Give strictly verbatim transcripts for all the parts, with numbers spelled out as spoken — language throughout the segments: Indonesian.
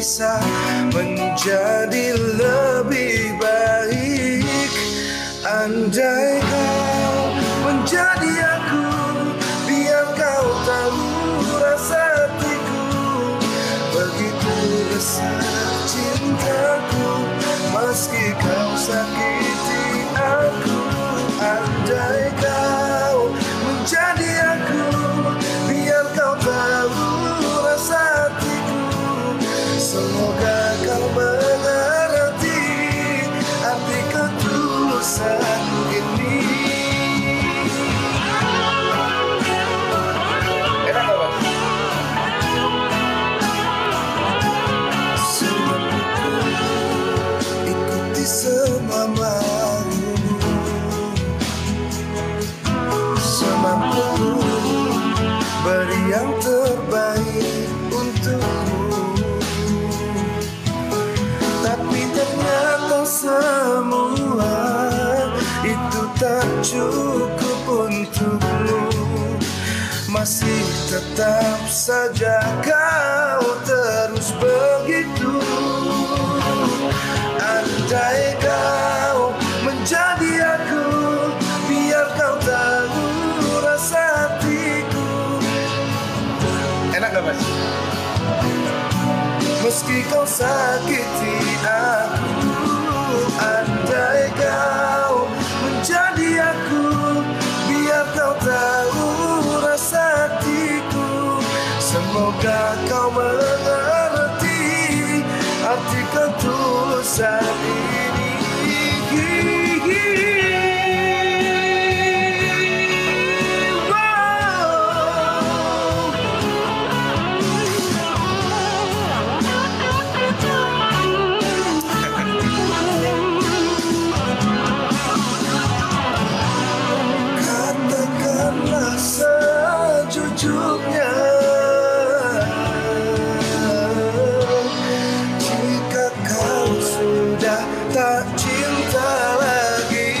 bisa menjadi lebih baik. Andai kau menjadi aku, biar kau tahu rasa hatiku. Begitu besar cintaku, meski kau sakiti aku. Andai kau menjadi aku, biar kau tahu rasa hatiku. Semoga kau mengerti arti ketulusan ini. Enak gak, Bang? Semampuku ikuti semua maumu, semampuku beri yang terbaik untukmu. Tapi ternyata semua itu tak cukup untukmu. Masih tetap saja kau terus begitu. Andai kau menjadi aku, biar kau tahu rasa hatiku. Enak gak, Mas? Meski kau sakiti aku. Andai kau menjadi aku, biar kau tahu rasa hatiku. Semoga kau mengerti arti ketulusan ini. Katakanlah sejujurnya, jika kau sudah tak cinta lagi,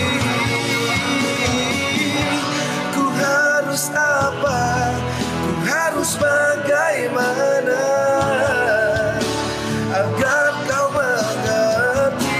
ku harus apa? Ku harus bagaimana agar kau mengerti?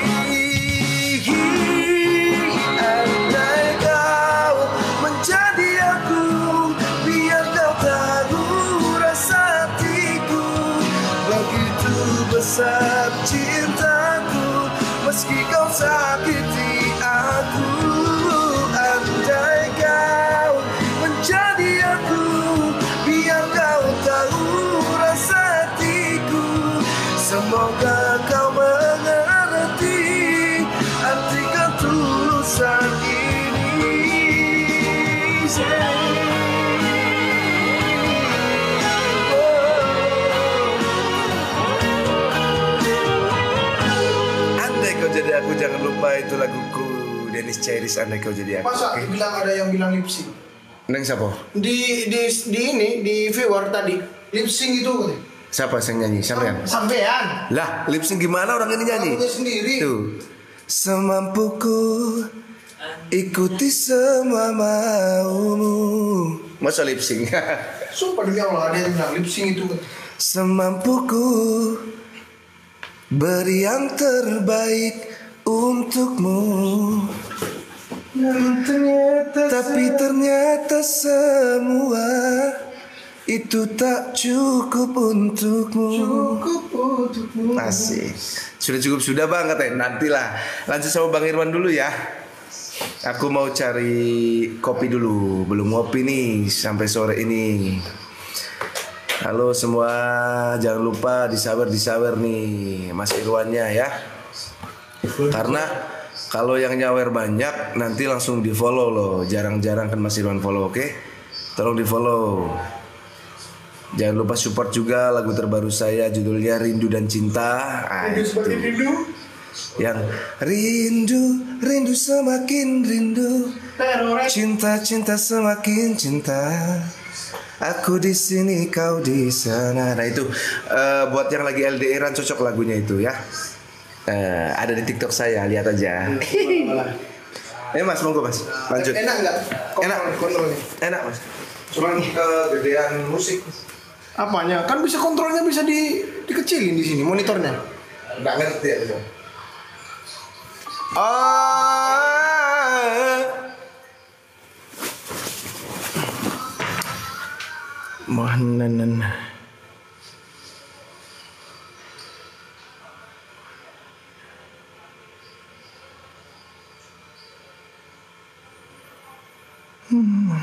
Andai kau menjadi aku, biar kau tahu rasa hatiku. Begitu besar cintaku, meski kau sakiti aku. Andai kau menjadi aku, biar kau tahu rasa hatiku. Semoga kau mengerti arti ketulusan ini. Andai kau jadi aku, jangan lupa itu laguku Dennis Chairis. Andai kau jadi aku. Masa Okay. bilang ada yang bilang lip sync? Neng siapa? Di di di ini di viewer tadi lip sync itu katanya. Siapa yang nyanyi? Sampean? Sampean. Lah, lip sync gimana orang ini nyanyi? Lagunya sendiri. Tuh. Semampuku ikuti semua maumu. Masa lip sync? Sumpah demi Allah ada yang bilang lip sync itu. Semampuku beri yang terbaik untukmu. Dan ternyata Tapi ternyata semua itu tak cukup untukmu. cukup untukmu. Asik. Sudah cukup sudah Bang katanya. Nantilah. Lanjut sama Bang Irwan dulu ya. Aku mau cari kopi dulu. Belum ngopi nih sampai sore ini. Halo semua, jangan lupa disawer-disawer nih Mas Irwannya ya. Karena kalau yang nyawer banyak nanti langsung di follow loh. Jarang-jarang kan Mas Irwan follow, oke? Tolong di follow. Jangan lupa support juga lagu terbaru saya, judulnya Rindu dan Cinta. Ah, Rindu semakin rindu. Yang rindu, rindu semakin rindu, cinta-cinta semakin cinta. Aku di sini, kau di sana. Nah itu uh, buat yang lagi L D R-an cocok lagunya itu ya. Uh, ada di TikTok saya, lihat aja. Eh Mas, monggo Mas, lanjut. Enak nggak? Enak, kontrolnya. enak Mas. Cuman kegedean musik. Apanya? Kan bisa kontrolnya bisa di dikecilin di sini monitornya. Nggak ngerti ya itu. Ah. Mahnanan. Hmm.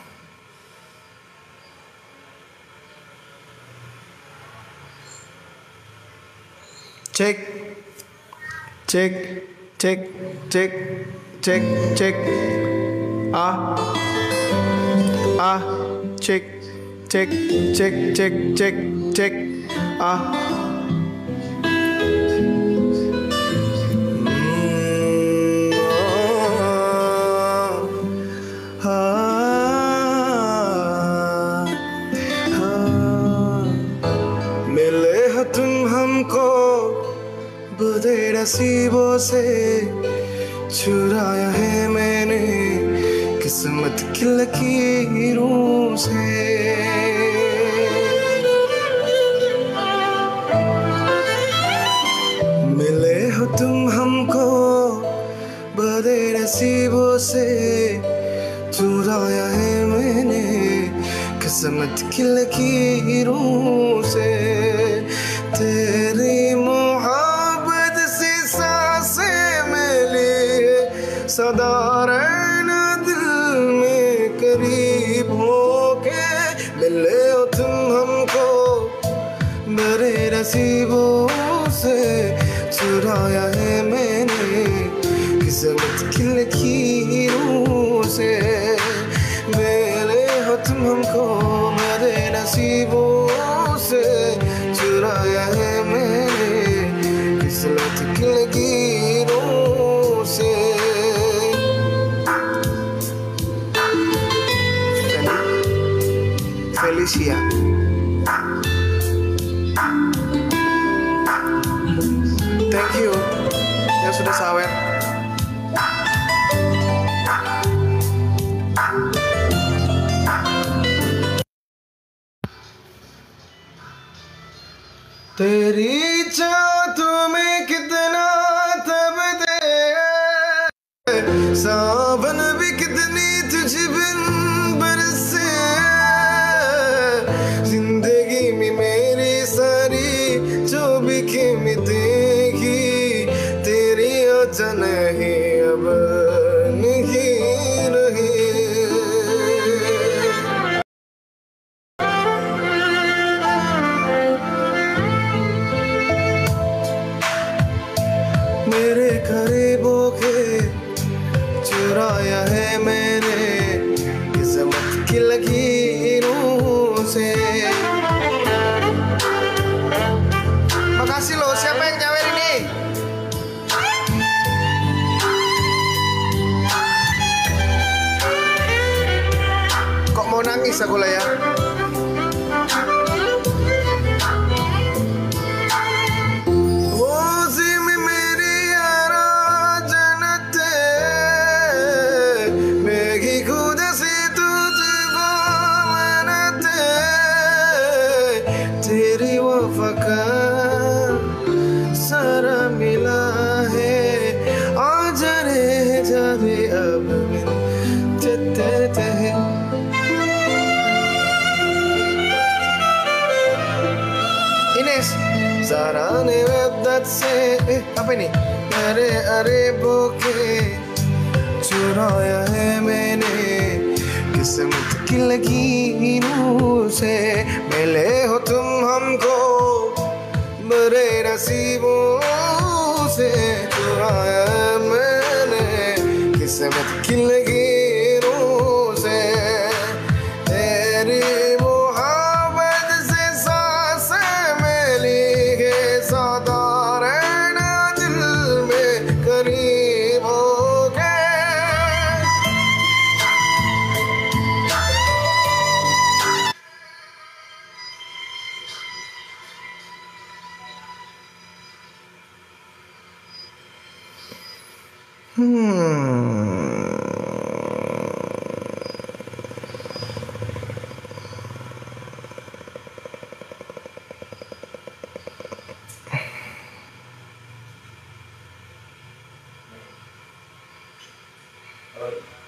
Cek, cek, cek, cek, cek, cek. Ah, ah, cek, cek, cek, cek, cek, cek. Ah. बड़े नसीबों से चुराया है मैंने किस्मत की लकीरों से। मिले हो तुम हमको बड़े नसीबों से चुराया है मैंने किस्मत की लकीरों से। तेरी सदा रहना दिल में करीब होके। मिले हो तुम हमको बड़े नसीबों से चुराया है मैंने किस्मत की लकीरों से। मिले हो तुम हमको बड़े नसीबों से चुराया है मैंने किस्मत की लकीरों से। Felicia. Thank you yang sudah sawer. तेरी चाहतों में कितना तब दे सावन भी कितनी तुझ बिन बरसे। जिंदगी में मेरी सारी जो भी कीमतेगी तेरी वजह नहीं अब नहीं रही। मेरे करीबों के चुराया है मैंने किस्मत की लकीरों से। Makasih loh, siapa yang nyawer ini? Kok mau nangis aku lah ya? तेरी वफा का सारा मिला है आजा रे जावे अब तेरे Ines Zara ne वेदत से eh, apa ini अरे अरे बोके चुराया है मैंने किस्मत की लकीरों से। मिले हो तुम हमको बड़े नसीबों से चुराया है मैंने किस्मत की लकीरों से। तेरी मोहब्बत से सांसें मिली है सदा रहना दिल में करीब होके। Hmm. Bye.